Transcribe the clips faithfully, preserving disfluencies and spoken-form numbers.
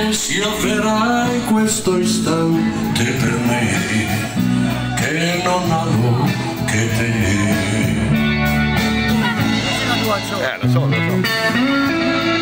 che si avverrà in questo istante per me, che non amo che te. Eh, lo so, lo so.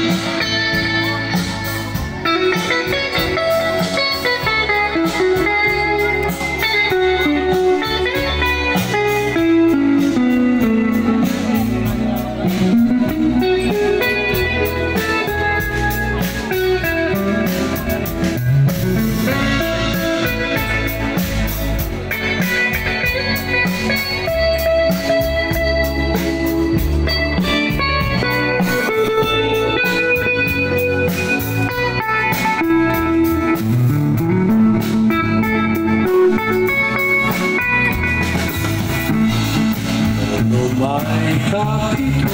Mai capito,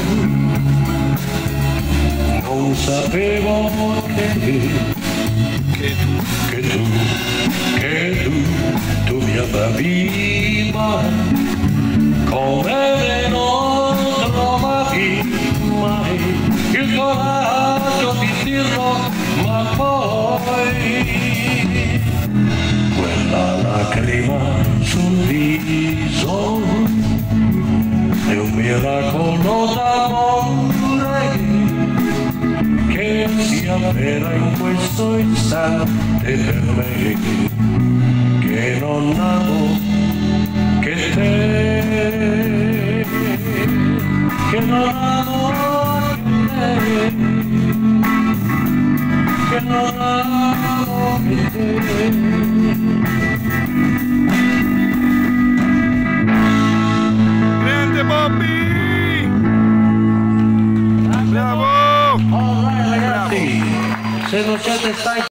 non sapevo che, che tu, che tu, che tu, tu mi amavi mai, come non trovavi mai il coraggio di dirlo, ma poi quella lacrima sul viso è un miracolo d'amore che si avvera in questo istante per me, che non amo che te, che non amo che te, che non amo che te. Bobby! Bravo! All right, ragazzi, se non siete stanchi